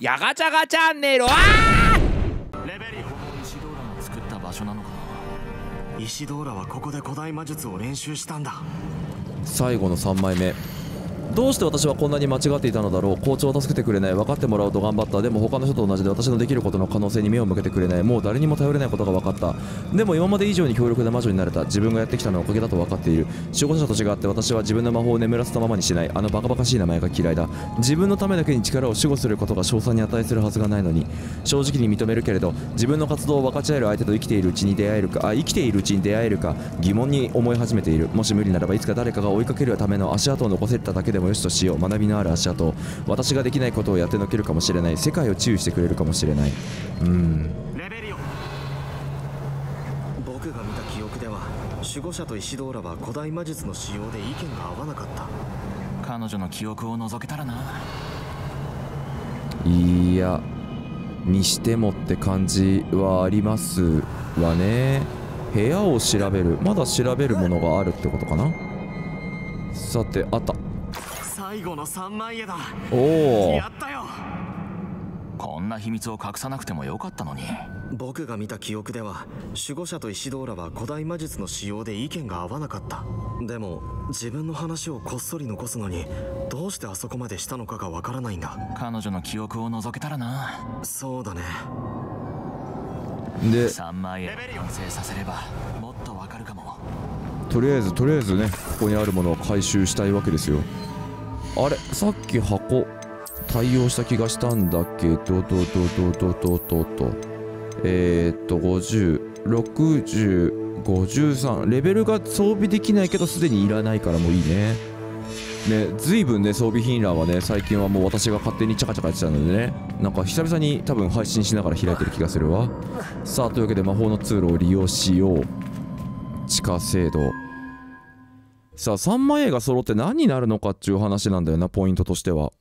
ヤガチャガチャンネル。 レベリオ、石ドーラの作った場所なのかな。石ドーラはここで古代魔術を練習したんだ。 最後の3枚目。どうして私はこんなに間違っていたのだろう。校長を助けてくれない。分かってもらおうと頑張った。でも他の人と同じで私のできることの可能性に目を向けてくれない。もう誰にも頼れないことが分かった。でも今まで以上に強力な魔女になれた。自分がやってきたのはおかげだと分かっている。守護者と違って私は自分の魔法を眠らせたままにしない。あのバカバカしい名前が嫌いだ。自分のためだけに力を守護することが称賛に値するはずがないのに。正直に認めるけれど、自分の活動を分かち合える相手と生きているうちに出会えるか疑問に思い始めている。もし無理ならばいつか誰かが追いかけるための足跡を残せただけでもよしとしよう。学びのある足跡。私ができないことをやってのけるかもしれない。世界を治癒してくれるかもしれない。 レベリオ、僕が見た記憶では守護者と石ドーラは古代魔術の使用で意見が合わなかった。彼女の記憶を除けたらな。 いやにしてもって感じはありますわね。部屋を調べる。まだ調べるものがあるってことかな。さて、あった。 最後の3枚絵だ。 おお、 やったよ。こんな秘密を隠さなくてもよかったのに。僕が見た記憶では守護者と石ドーラは古代魔術の使用で意見が合わなかった。でも自分の話をこっそり残すのにどうしてあそこまでしたのかがわからないんだ。彼女の記憶を除けたらな。そうだね。 で 3枚絵を完成させればもっとわかるかも。 とりあえずね、ここにあるものを回収したいわけですよ。あれ、さっき箱対応した気がしたんだけど、50、60、53。レベルが装備できないけどすでにいらないからもういいね。ね、随分ね、装備品欄はね、最近はもう私が勝手にチャカチャカやってたのでね、なんか久々に多分配信しながら開いてる気がするわ。さあ、というわけで魔法の通路を利用しよう。地下制度。さあ、3枚絵が揃って何になるのかっていう話なんだよな、ポイントとしては。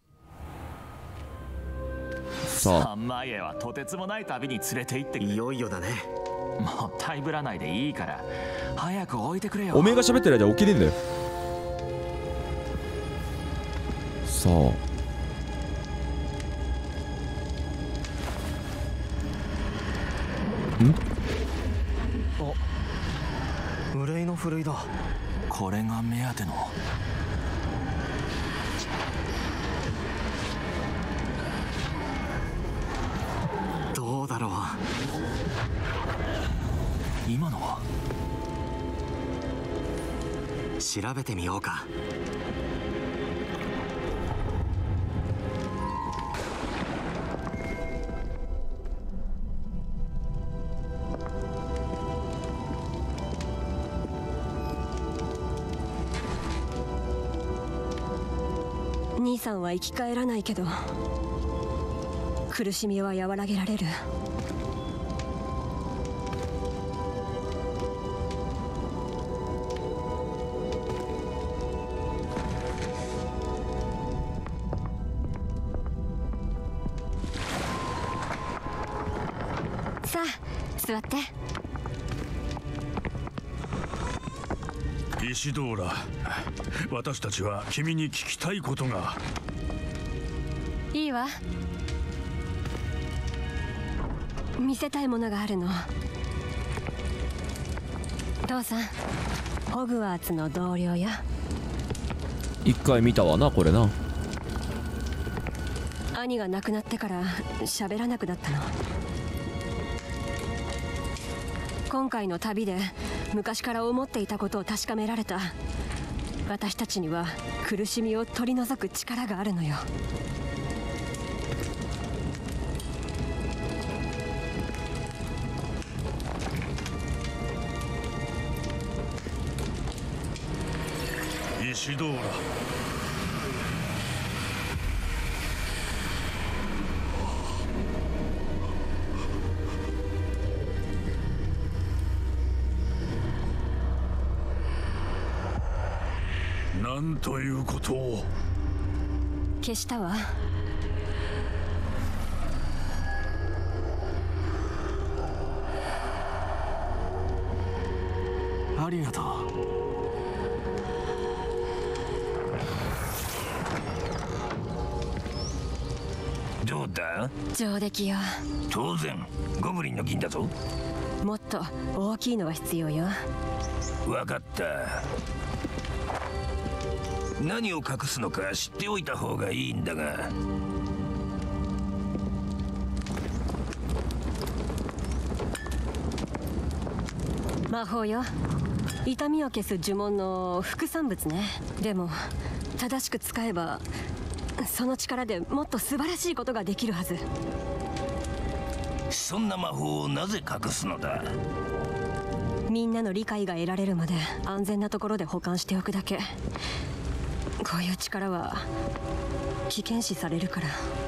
さあ、 3枚絵はとてつもない旅に連れて行ってくれ。いよいよだね。もったいぶらないでいいから早く置いてくれよ。 おめえが喋ってる間起きれんだよ。さあ、 憂いのふるいだ。これが目当ての。どうだろう。今のは。調べてみようか。 兄さんは生き返らないけど苦しみは和らげられる。さあ座って。 石ドーラ、私たちは君に聞きたいことが。 いいわ。見せたいものがあるの。父さん、ホグワーツの同僚や。 一回見たわな、これな。 兄が亡くなってから喋らなくなったの。今回の旅で昔から思っていたことを確かめられた。私たちには苦しみを取り除く力があるのよ。 石ドーラ、なんということを。 消したわ。 ありがとう。 どうだ？ 上出来よ。 当然ゴブリンの銀だぞ。 もっと大きいのが必要よ。 分かった。何を隠すのか知っておいた方がいいんだが。 魔法よ。痛みを消す呪文の副産物ね。でも正しく使えばその力でもっと素晴らしいことができるはず。 そんな魔法をなぜ隠すのだ？ みんなの理解が得られるまで安全なところで保管しておくだけ。こういう力は危険視されるから。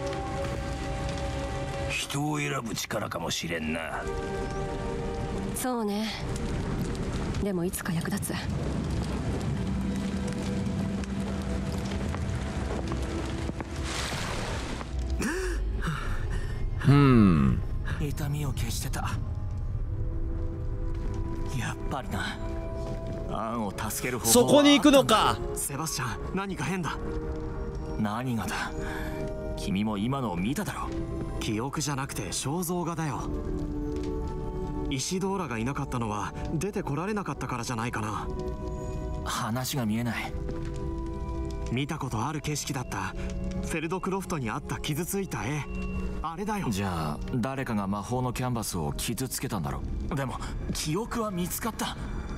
人を選ぶ力かもしれんな。 そうね。でもいつか役立つ。 痛みを消してた。やっぱりな。アンを助ける方法はそこに行くのか。 セバスチャン、何か変だ。何がだ。君も今のを見ただろ。記憶じゃなくて肖像画だよ。イシドーラがいなかったのは出てこられなかったからじゃないかな。話が見えない。見たことある景色だった。フェルドクロフトにあった傷ついた絵、あれだよ。じゃあ誰かが魔法のキャンバスを傷つけたんだろう。でも記憶は見つかった。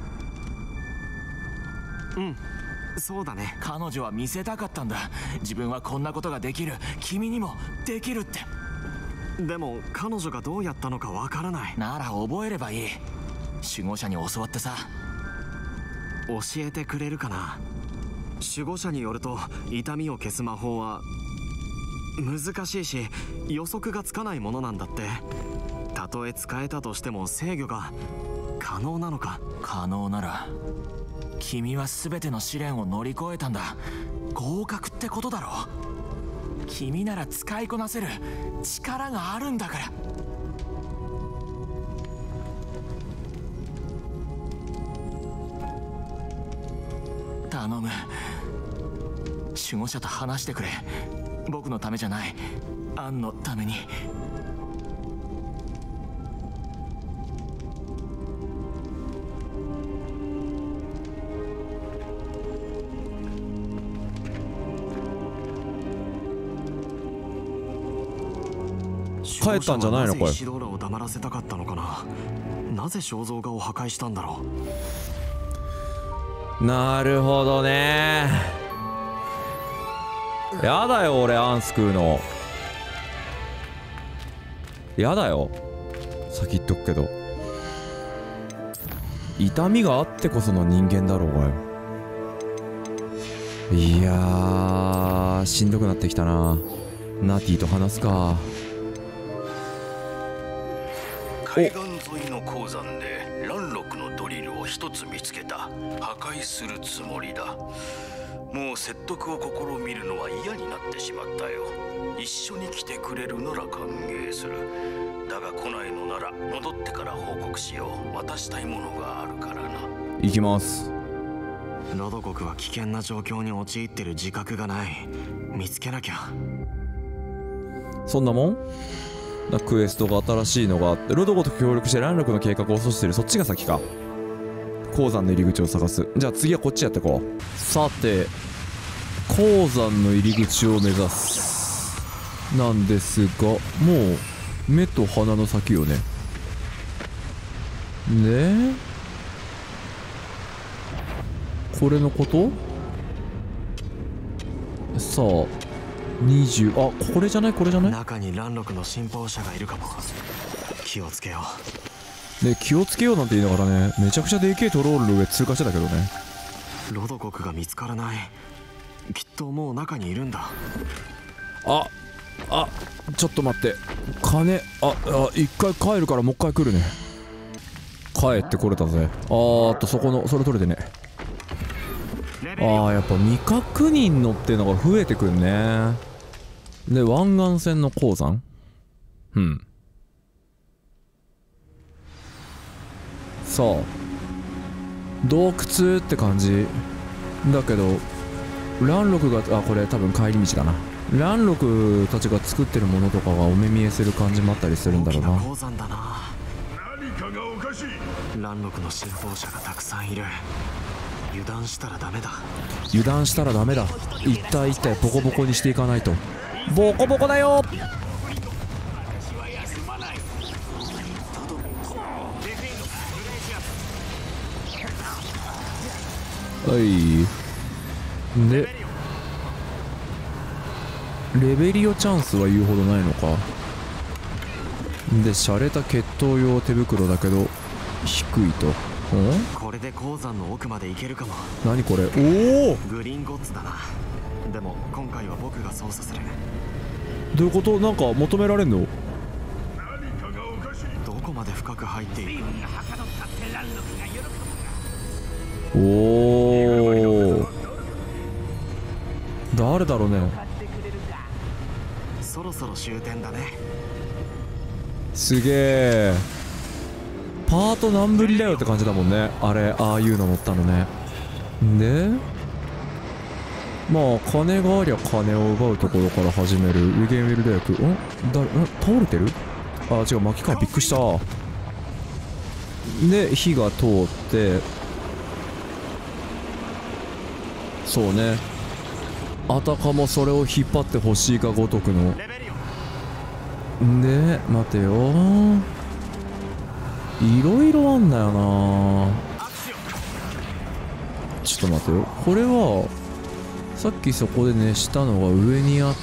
うん、そうだね。彼女は見せたかったんだ。自分はこんなことができる、君にもできるって。でも彼女がどうやったのかわからない。なら覚えればいい。守護者に教わってさ。教えてくれるかな。守護者によると痛みを消す魔法は難しいし予測がつかないものなんだって。たとえ使えたとしても制御が可能なのか。可能なら君は全ての試練を乗り越えたんだ。合格ってことだろ。君なら使いこなせる力があるんだから。頼む。守護者と話してくれ。僕のためじゃない、アンのために。 帰ったんじゃないのこれ。 シドーラを黙らせたかったのかな。なぜ肖像画を破壊したんだろう。 なるほどね。やだよ俺アン救うの。やだよ。先言っとくけど。痛みがあってこその人間だろうがよ。いやーしんどくなってきたな。ナティと話すか。 海岸沿いの鉱山でランロクのドリルを一つ見つけた。破壊するつもりだ。もう説得を試みるのは嫌になってしまったよ。一緒に来てくれるなら歓迎する。だが来ないのなら戻ってから報告しよう。渡したいものがあるからな。 行きます。 ロド国は危険な状況に陥ってる自覚がない。見つけなきゃ。 そんなもんクエストが新しいのがあって、ロドゴと協力してランロクの計画を阻止する。そっちが先か。鉱山の入り口を探す。じゃあ次はこっちやってこう。さて鉱山の入り口を目指すなんですが、もう目と鼻の先よね。ねこれのことさあ20、あこれじゃないこれじゃない。 中にランロクの信奉者がいるかも。気をつけよう。ね気をつけようなんて言いながらね、めちゃくちゃでけえトロールの上通過してたけどね。 ロド国が見つからない。きっともう中にいるんだ。 ちょっと待って。金一回帰るからもう一回来るね。帰ってこれたぜ。そこのそれ取れてね。やっぱ未確認のっていうのが増えてくるね。で湾岸線の鉱山、さあ洞窟って感じだけど、ランロクがこれ多分帰り道だな。 蘭禄たちが作ってるものとかがお目見えする感じもあったりするんだろうな。 鉱山だな。 何かがおかしい。 蘭禄の信奉者がたくさんいる。油断したらダメだ。 油断したらダメだ。一体一体ボコボコにしていかないと。ボコボコだよ。はいでレベリオチャンスは言うほどないのか。で洒落た決闘用手袋だけど低いと。 これで鉱山の奥まで行けるかも。 何これ。おお、 グリーンゴッツだな。でも今回は僕が操作する。 どういうこと。なんか求められんの。 どこまで深く入っていく。 おお、誰だろうね。 そろそろ終点だね。 すげえ。パート何ぶりだよって感じだもんね。あれ、ああいうの乗ったのね。でまあ金がありゃ金を奪うところから始めるウィゲンウィル大学。倒れてる。あ違う、巻きか。びっくりした。で火が通って、そうね、あたかもそれを引っ張ってほしいかごとくの。で待てよ、いろいろあんだよな。ちょっと待てよ、これはさっきそこで熱したのが上にあって、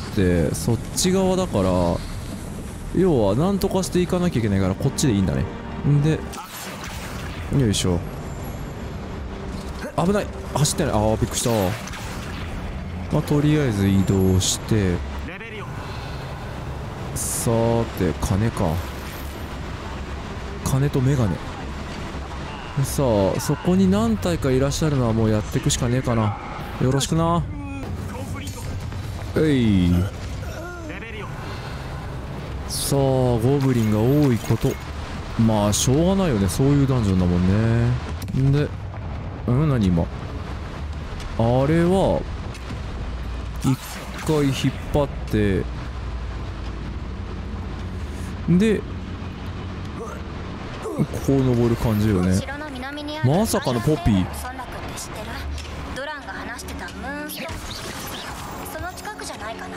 そっち側だから、要は何とかしていかなきゃいけないからこっちでいいんだね。でよいしょ。危ない、走ってない。あーびっくりした。まあとりあえず移動して、さーて金か。金とメガネ。さあそこに何体かいらっしゃるのはもうやっていくしかねえかな。よろしくな。さあゴブリンが多いこと、まあしょうがないよね、そういうダンジョンだもんね。で何今あれは一回引っ張ってでこう登る感じよね。まさかのポッピー。 ドランが話してたムーンストーン、その近くじゃないかな。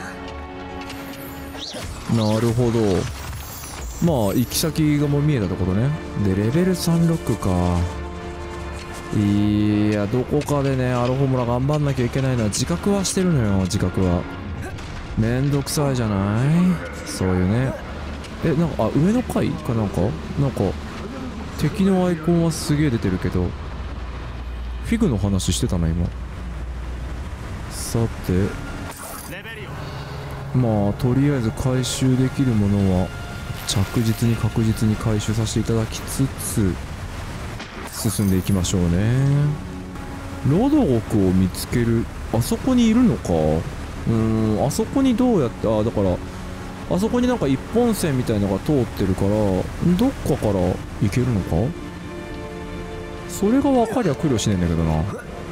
なるほど、まあ行き先がもう見えたところね。でレベル3ロックか。いやどこかでねアロホムラ頑張んなきゃいけないのは自覚はしてるのよ。自覚はめんどくさいじゃない、そういうね。なんか上の階かなんか敵のアイコンはすげえ出てるけど、フィグの話してたな今。さてまあとりあえず回収できるものは着実に確実に回収させていただきつつ進んでいきましょうね。ロドゴクを見つける。あそこにいるのか。あそこにどうやって、だからあそこになんか一本線みたいのが通ってるから、どっかから行けるのか。それが分かりゃ苦労しねえんだけどな。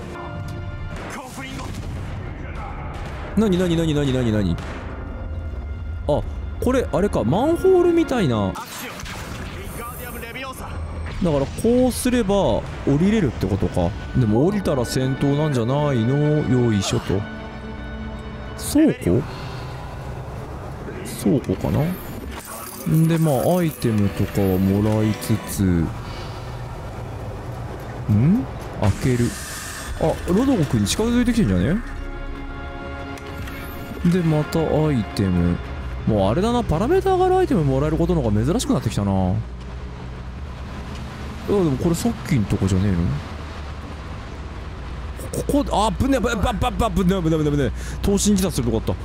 何あ、これあれか、マンホールみたいな。だからこうすれば降りれるってことか。でも降りたら戦闘なんじゃないの。よいしょと。倉庫かな。んでまあアイテムとかはもらいつつ、開ける。あ、ロドゴ君に近づいてきてんじゃね。でまたアイテム、もうあれだな、パラメータ上がるアイテムもらえることの方が珍しくなってきたな。でもこれさっきんとこじゃねえの。ここ、ぶねぶね投資に自殺するとこあった。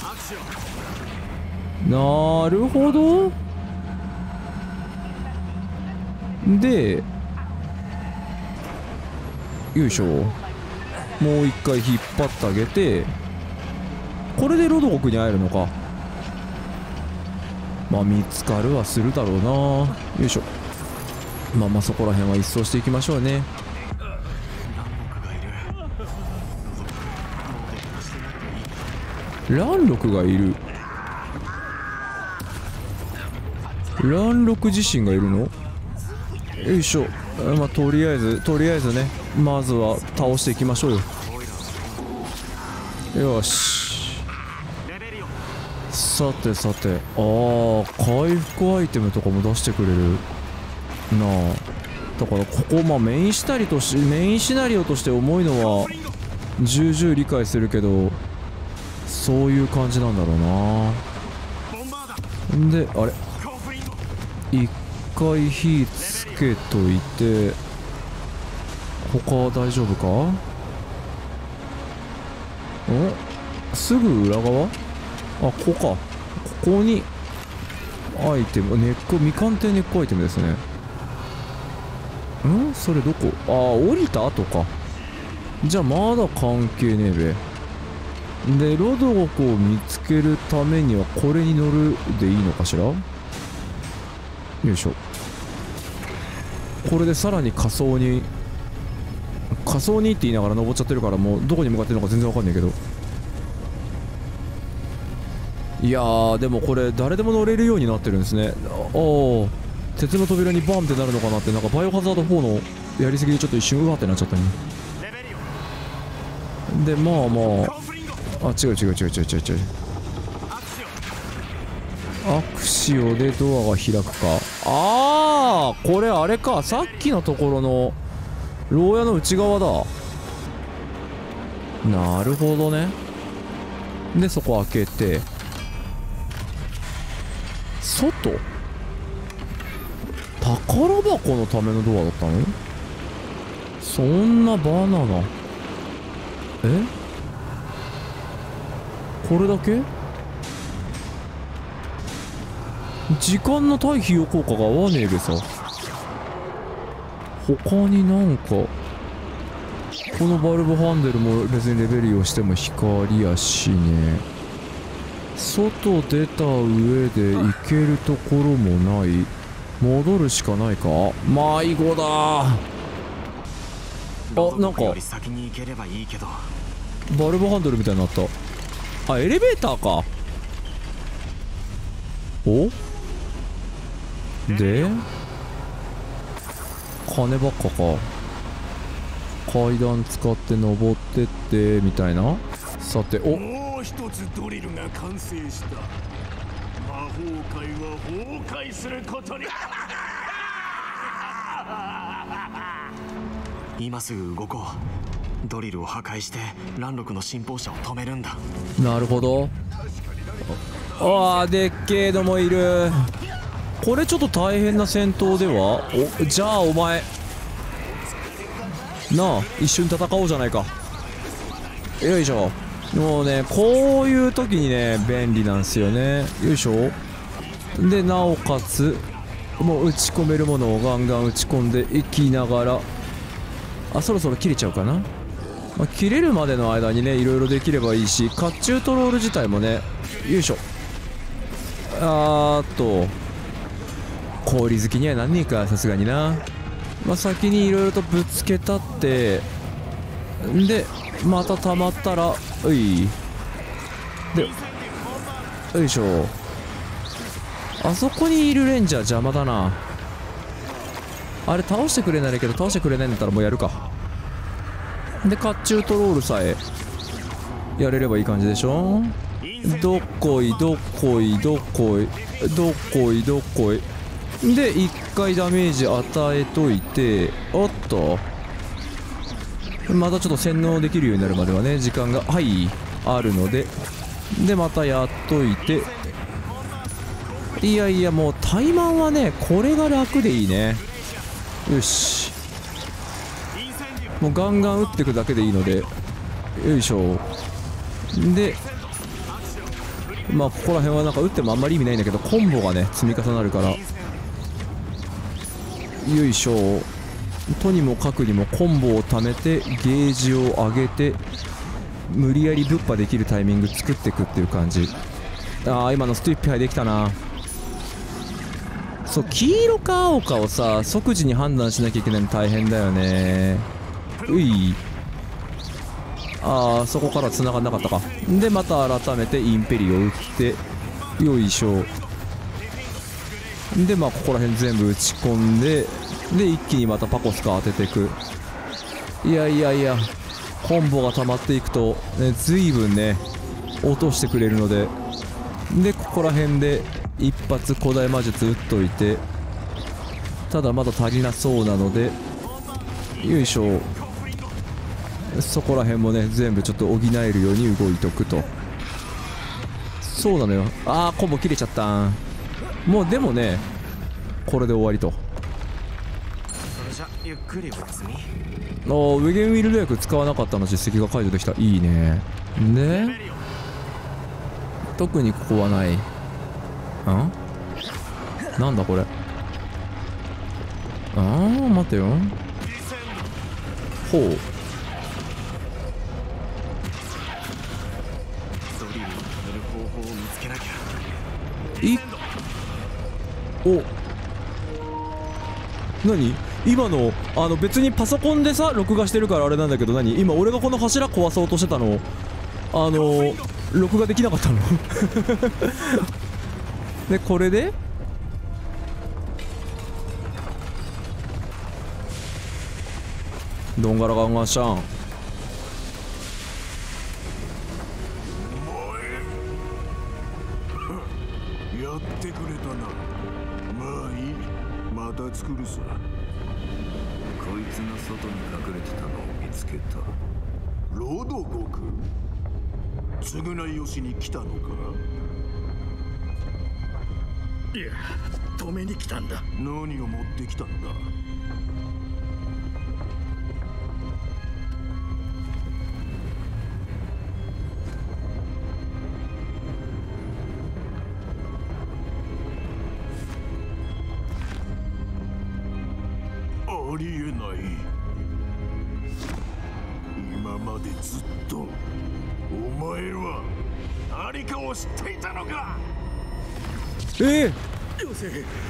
なるほど。でよいしょ、もう一回引っ張ってあげて、これでロドゴクに会えるのか。まあ見つかるはするだろうな。よいしょ。まあそこら辺は一掃していきましょうね。 乱禄がいる。乱禄自身がいるの？よいしょ。まあとりあえずね、まずは倒していきましょうよ。よし。さてさて、回復アイテムとかも出してくれるなあ。だからここ、まあメインシナリオとして重いのは重々理解するけど、そういう感じなんだろうな。で、あれ、一回火つけといて、他は大丈夫か？すぐ裏側？ここか。ここにアイテム、未鑑定根っこアイテムですね。それどこ？降りた後か。じゃあまだ関係ねえべ。で、ロドゴクを見つけるためにはこれに乗るでいいのかしら？よいしょ。これでさらに仮想にって言いながら登っちゃってるから、もうどこに向かってるのか全然わかんないけど。いやー、でもこれ誰でも乗れるようになってるんですね。鉄の扉にバンってなるのかなって、なんかバイオハザード4のやりすぎでちょっと一瞬うわってなっちゃったね。で、まあ違う。アクシオでドアが開くか。これあれか、さっきのところの牢屋の内側だ。なるほどね。で、そこ開けて、外？宝箱のためのドアだったの？そんなバナナ。これだけ？時間の対比効果が合わねえべさ。他になんか、このバルブハンデルも別にレベルをしても光やしね。外出た上で行けるところもない。戻るしかないか。迷子だ。なんかバルブハンドルみたいになった。エレベーターか。で金ばっかか。階段使って登ってってみたいな。さて、 もう一つドリルが完成した。魔法界は崩壊することに。 今すぐ動こう。ドリルを破壊して乱禄の信奉者を止めるんだ。 なるほど。でっけえのもいる。これちょっと大変な戦闘では。じゃあお前なあ、一緒に戦おうじゃないか。よいしょ。もうね、こういう時にね便利なんですよね。よいしょ。で、なおかつもう打ち込めるものをガンガン打ち込んでいきながら、そろそろ切れちゃうかな。切れるまでの間にねいろいろできればいいし、甲冑トロール自体もね。よいしょ。氷好きにはなんねえか、さすがにな。先にいろいろとぶつけたって、でまた溜まったらで、よいしょ。あそこにいるレンジャー邪魔だな。あれ倒してくれないけど、倒してくれないんだったらもうやるか。で、甲冑トロールさえやれればいい感じでしょ。どっこいどっこいどっこいどっこいどっこいで、1回ダメージ与えといて、またちょっと洗脳できるようになるまではね時間があるので、でまたやっといて、いやもうタイマンはねこれが楽でいいね。よし、もうガンガン打っていくだけでいいので、よいしょ。でここら辺はなんか打ってもあんまり意味ないんだけど、コンボがね積み重なるから、よいしょ。とにもかくにもコンボを貯めてゲージを上げて無理やりぶっ破できるタイミング作っていくっていう感じ。今のストゥッピハイできたな。そう、黄色か青かをさ即時に判断しなきゃいけないの大変だよね。 ああそこから繋がんなかったか。でまた改めてインペリを打って、よいしょ。でまあここら辺全部打ち込んで、で一気にまたパコスカ当てていく。いやいやいや、コンボが溜まっていくとね、随分ね落としてくれるので、でここら辺で一発古代魔術打っといて、ただまだ足りなそうなので、よいしょ。そこら辺もね全部ちょっと補えるように動いとくと。そうなのよ。あーコンボ切れちゃったん。もうでもねこれで終わりと。 それじゃゆっくりお休み。 ウェゲンウィルド役使わなかったの実績が解除できた。いいね。で特にここはない。なんだこれ。待てよ。ほう。 ドリルを止める方法を見つけなきゃ。 何今の別にパソコンでさ録画してるからあれなんだけど、何今俺がこの柱壊そうとしてたの録画できなかったのでこれでどんがらがんがしゃん。 やってくれたな。まあいい、また作るさ。 こいつが外に隠れてたのを見つけた。 ロドゴク、償いをしに来たのか。 いや、止めに来たんだ。 何を持ってきたんだ。ありえない。今までずっとお前は何かを知っていたのか。 よせ。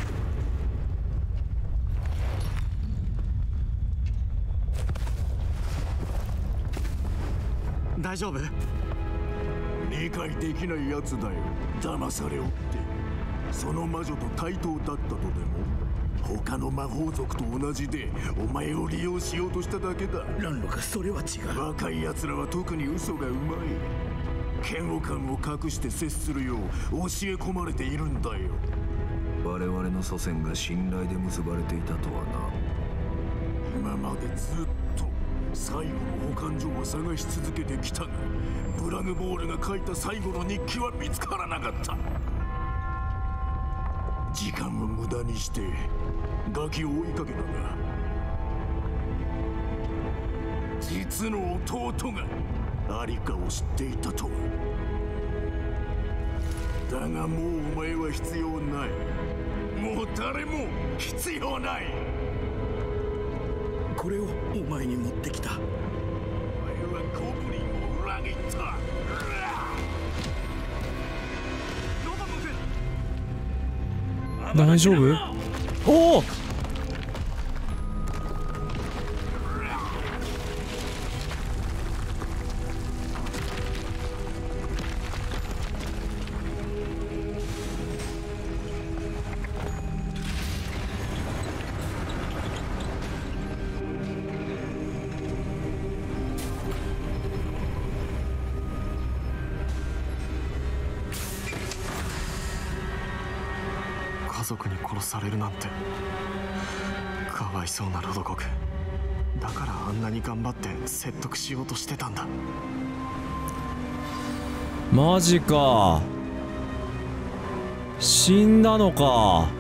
大丈夫？ 理解できないやつだよ。騙されおってその魔女と対等だったとでも。他の魔法族と同じでお前を利用しようとしただけだ。 ランロク、それは違う。 若い奴らは特に嘘がうまい。嫌悪感を隠して接するよう教え込まれているんだよ。 我々の祖先が信頼で結ばれていたとは今までずっと最後の保管所を探し続けてきたが、ブラグボールが書いた最後の日記は見つからなかった。時間を無駄にしてガキを追いかけたが、実の弟がアリカを知っていたとは。だがもうお前は必要ない。もう誰も必要ない。 これをお前に持ってきた。 お前はゴブリンを裏切った。 大丈夫？おお！ 家族に殺されるなんて。かわいそうなロドゴク。だからあんなに頑張って説得しようとしてたんだ。 マジか。死んだのか。